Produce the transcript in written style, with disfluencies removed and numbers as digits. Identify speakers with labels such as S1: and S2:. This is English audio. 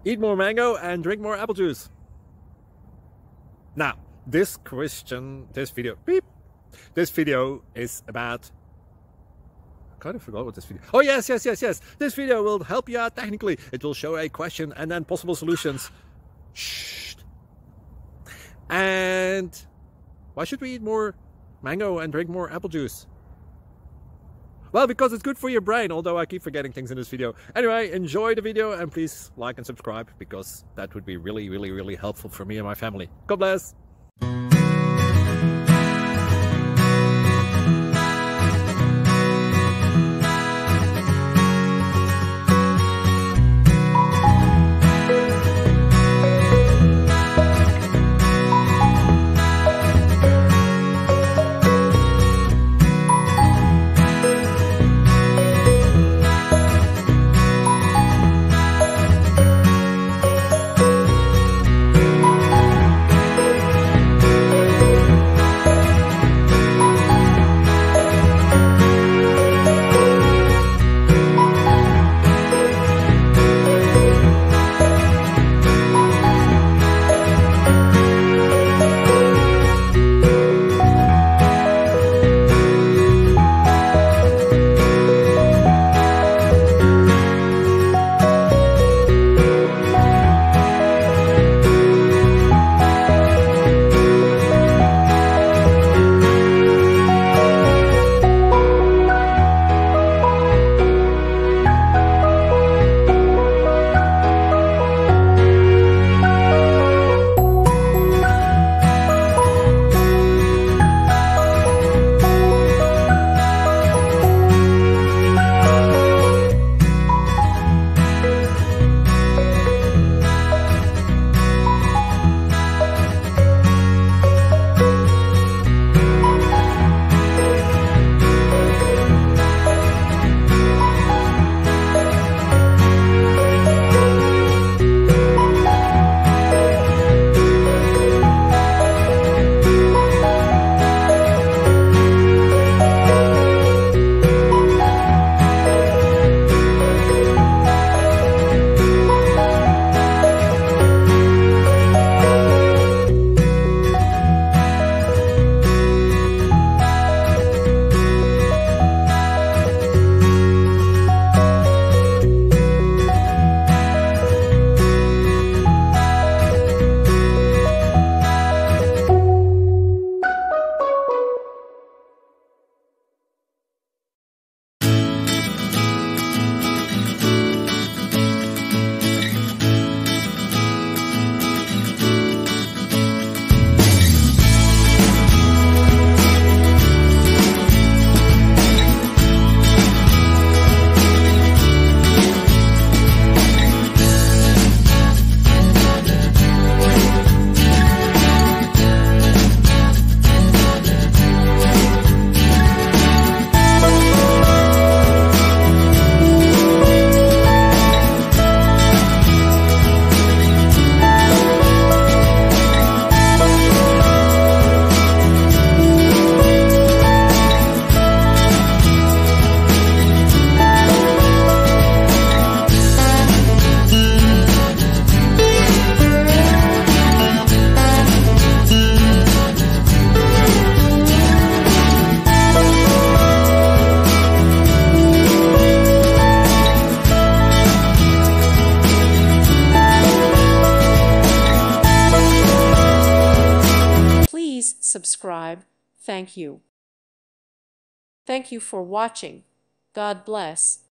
S1: Eat more mango and drink more apple juice. Now, this video is about... I kind of forgot what this video... Oh, yes. This video will help you out technically. It will show a question and then possible solutions. Shh. And why should we eat more mango and drink more apple juice? Well, because it's good for your brain, although I keep forgetting things in this video. Anyway, enjoy the video and please like and subscribe, because that would be really helpful for me and my family. God bless!
S2: Subscribe. Thank you. Thank you for watching. God bless.